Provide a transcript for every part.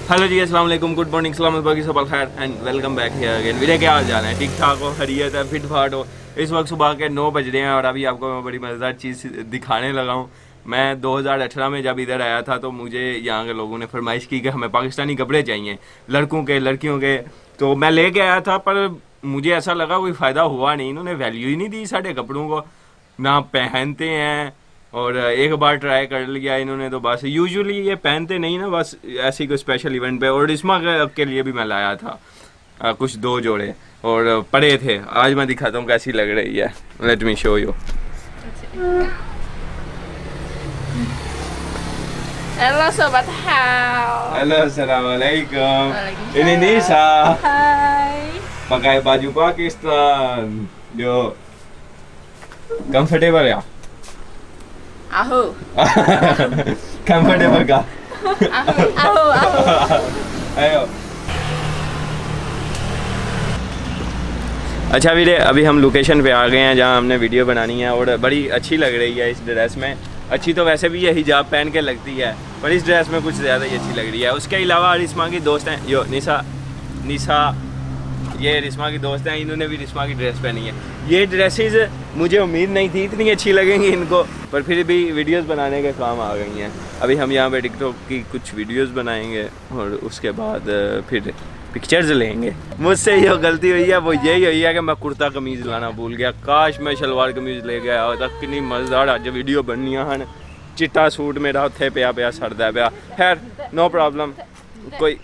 Hello जी, अस्सलाम वालेकुम, good morning, सलाम बाकी सब खैर and welcome back here again. Video क्या हाल चाल है? ठीक ठाक हो, खैरियत है, फिट फाट हो? इस वक्त सुबह के 9 बज रहे हैं और अभी आपको मैं बड़ी मज़ेदार चीज़ दिखाने लगा हूँ। मैं 2018 में जब इधर आया था तो मुझे यहाँ के लोगों ने फरमाइश की कि हमें पाकिस्तानी कपड़े चाहिए, लड़कों के लड़कियों के। तो मैं लेके आया था, पर मुझे ऐसा लगा कोई फ़ायदा हुआ नहीं। इन्होंने वैल्यू ही नहीं दी साढ़े कपड़ों को, ना पहनते हैं। और एक बार ट्राई कर लिया इन्होंने तो बस, यूजुअली ये पहनते नहीं ना, बस ऐसी कोई स्पेशल इवेंट पे। और रिस्मा के लिए भी मैं लाया था कुछ 2 जोड़े और पड़े थे। आज मैं दिखाता हूँ कैसी लग रही है। Let me show you. Halo Sobat Hao. Halo, assalamualaikum. Ini Nisa. Hai. Pakai baju Pakistan. Yo. Comfortable ya? Aho. Comfortable का? Aho. आयो। अच्छा वीरे, अभी हम लोकेशन पे आ गए हैं जहाँ हमने वीडियो बनानी है और बड़ी अच्छी लग रही है इस ड्रेस में। अच्छी तो वैसे भी ये हिजाब पहन के लगती है, पर इस ड्रेस में कुछ ज़्यादा ही अच्छी लग रही है। उसके अलावा रिस्मा की दोस्त हैं, यो निशा, ये रिस्मा की दोस्त हैं, इन्होंने भी रिस्मा की ड्रेस पहनी है। ये ड्रेसेस मुझे उम्मीद नहीं थी इतनी अच्छी लगेंगी इनको, पर फिर भी वीडियोस बनाने के काम आ गई हैं। अभी हम यहाँ पे टिकटॉक की कुछ वीडियोस बनाएंगे और उसके बाद फिर पिक्चर्स लेंगे। मुझसे जो गलती हुई है वो यही हुई है कि मैं कुर्ता कमीज़ लाना भूल गया। काश मैं शलवार कमीज़ ले गया होता। कितनी मज़ेदार अज वीडियो बननियां हैं। चिट्टा सूट मेरा उत्थे पिया सड़दा पिया। खैर नो प्रॉब्लम, कोई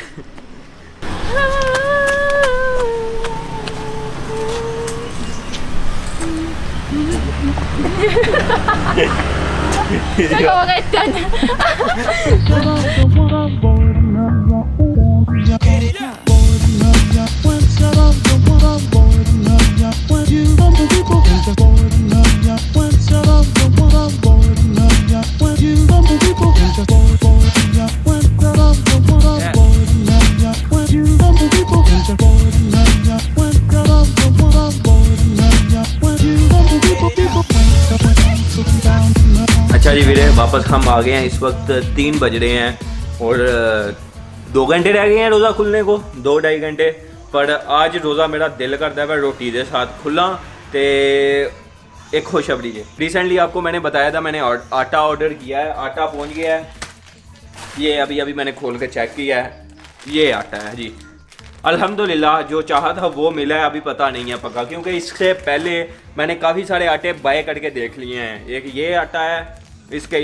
अच्छा जी वीरे, वापस हम आ गए हैं। इस वक्त 3 बज रहे हैं और 2 घंटे रह गए हैं रोज़ा खुलने को, 2-2.5 घंटे। पर आज रोज़ा मेरा दिल करता है रोटी के साथ खुला। तो एक खुशखबरी है, रिसेंटली आपको मैंने बताया था मैंने आटा ऑर्डर किया है, आटा पहुंच गया है। ये अभी मैंने खोल के चेक किया है, ये आटा है जी। अल्हम्दुलिल्लाह जो चाहा था वो मिला है। अभी पता नहीं है पक्का, क्योंकि इससे पहले मैंने काफ़ी सारे आटे बाय करके देख लिए हैं। एक ये आटा है, इसके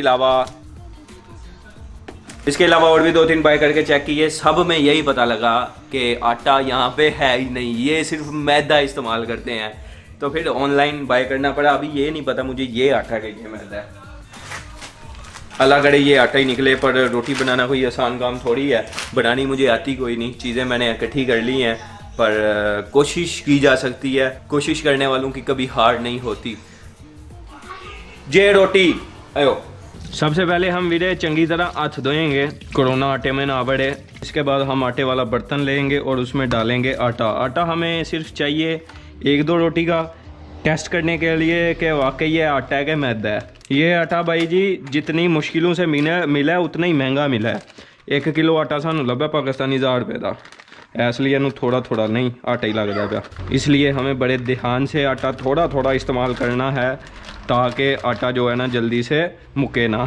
अलावा और भी 2-3 बाय करके चेक किए। सब में यही पता लगा कि आटा यहाँ पे है ही नहीं, ये सिर्फ मैदा इस्तेमाल करते हैं। तो फिर ऑनलाइन बाय करना पड़ा। अभी ये नहीं पता मुझे ये आटा का ये मैदा है। अल्लाह करे ये आटा ही निकले। पर रोटी बनाना कोई आसान काम थोड़ी है, बनानी मुझे आती कोई नहीं। चीज़ें मैंने इकट्ठी कर ली हैं, पर कोशिश की जा सकती है। कोशिश करने वालों की कभी हार नहीं होती। जे रोटी आयो। सबसे पहले हम वीरे चंगी तरह हाथ धोएंगे, कोरोना आटे में ना बढ़े। इसके बाद हम आटे वाला बर्तन लेंगे और उसमें डालेंगे आटा। आटा हमें सिर्फ चाहिए 1-2 रोटी का, टेस्ट करने के लिए कि वाकई ये आटा है कि मैदा है। ये आटा भाई जी जितनी मुश्किलों से मिला है उतना ही महंगा मिला है। 1 किलो आटा सानू लभा पाकिस्तानी 1000 रुपये का, इसलिए इनू थोड़ा नहीं आटा ही लगता पाया। इसलिए हमें बड़े ध्यान से आटा थोड़ा इस्तेमाल करना है, ताकि आटा जो है ना जल्दी से मुके ना।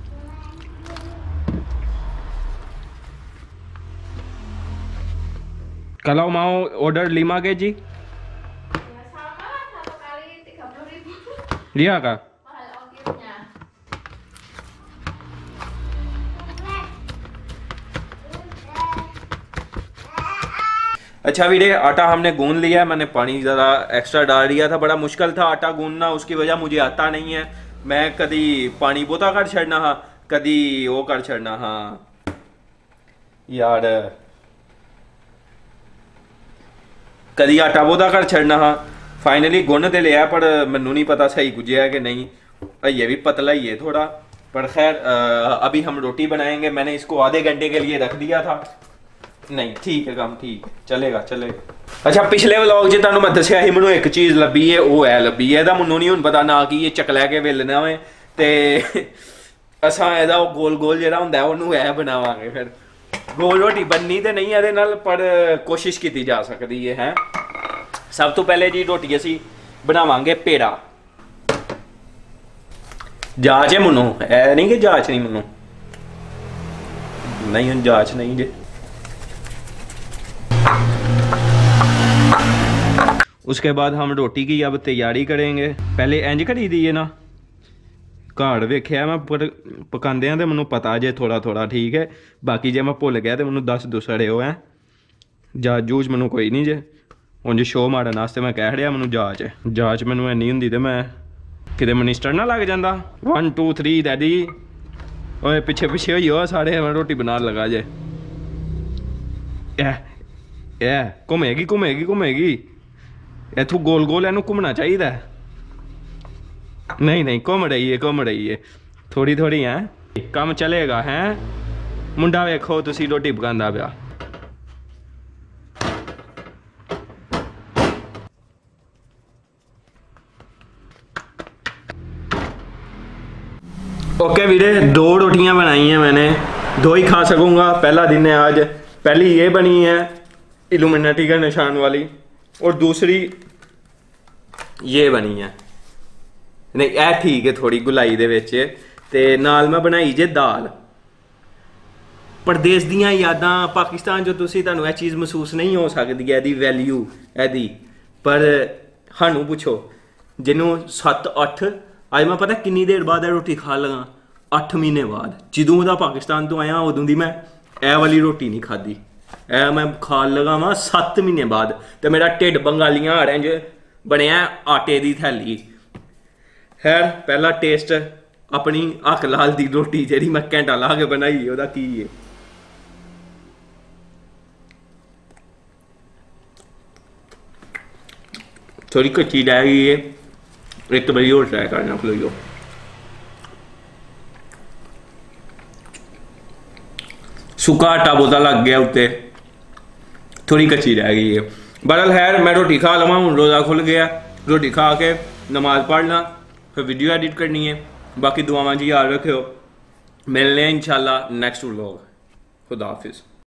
kalau mau order 5 kg? Iya kak? अच्छा वीरे, आटा हमने गूंद लिया है। मैंने पानी ज़रा एक्स्ट्रा डाल दिया था। बड़ा मुश्किल था आटा गूंदना, उसकी वजह मुझे आता नहीं है। मैं कभी पानी बोता कर छड़ना हाँ, कभी वो कर छड़ना हाँ यार, कभी आटा बोता कर छड़ना हाँ। फाइनली गुन तो लिया, पर मैनू नहीं पता सही गुजया है कि नहीं। ये भी पतला ही है थोड़ा, पर खैर अभी हम रोटी बनाएंगे। मैंने इसको आधे घंटे के लिए रख दिया था। नहीं ठीक है, काम ठीक है, चलेगा। अच्छा पिछले व्लॉग च तुहानू मैं दस्सिया ही मैनू एक चीज़ लभी है, वो है लभी है। मैनू नहीं हुण पता ना कि ये चकलै के वेलना है, तो असां एदा गोल गोल जिहड़ा हुंदा है उहनू ऐ बनावांगे। फिर गोल रोटी बननी तो नहीं ਇਹਦੇ ਨਾਲ पर कोशिश की जा सकती है। सब तो पहले जी रोटी असी बनावांगे पेड़ा। जाच है मनु है नहीं कि जाच नहीं मनु नहीं हम जाच नहीं जे। उसके बाद हम रोटी की अब तैयारी करेंगे। पहले इंज करी दी है ना घाड़ वेख्या मैं पकांदे तो मैं पता जे थोड़ा थोड़ा ठीक है। बाकी जे मैं भुल गया तो मैं दस दुसड़े है जाच जूच मैं कोई नहीं जे। उंज शो मारन वास्ते मैं कह रहा मैं जाच मैनू इन्नी होंदी तो मैं किते मिनिस्टर ना लग जाता। 1 2 3 डैडी ओए पिछे पिछे होई हो सारे मैं रोटी बना लगा जे। ए घूमेगी घूमेगी घूमेगी इथों गोल गोल इनू घूमना चाहिए। नहीं नहीं घूम रही है थोड़ी थोड़ी है काम चलेगा है। मुंडा वेखो तुसी रोटी पकांदा पिया। ओके वीरे 2 रोटियां बनाई हैं मैंने 2 ही खा सकूंगा। पहला दिन है आज। पहली ये बनी है इल्यूमिनेटी का निशान वाली और दूसरी ये बनी है नहीं ए ठीक है थोड़ी गुलाई दे विच ते नाल मैं बनाई जे दाल। परदेस दियां यादां पाकिस्तान जो तुसी तुहानू यह चीज़ महसूस नहीं हो सकती है वैल्यू एदी पर सानू पुछो जिन्हों 7-8 अज मैं पता किन्नी देर बाद रोटी खा लगा 8 महीने बाद। जदों दा पाकिस्तान तो आया उदों दी मैं ए वाली रोटी नहीं खाधी। ए मैं खा लगा वा 7 महीने बाद तो मेरा ढिड बंगालियां हाड़ें च बनया आटे की थैली। खैर पहला टेस्ट अपनी हक लाल दी रोटी जी मैं घंटा ला के बनाई ओदा की है। थोड़ी कच्ची रह गई है एक बारी और ट्राई करना खलोइयो। सुखा आटा बोता लग गया उत्ते थोड़ी कच्ची रह गई है। बहरहाल खैर मैं रोटी खा लवा हूँ रोज़ा खुल गया। रोटी खा के नमाज पढ़ना फिर वीडियो एडिट करनी है। बाकी दुआवां जी याद रखियो। मिलने इंशाल्लाह नेक्स्ट व्लॉग। खुदा हाफिज़।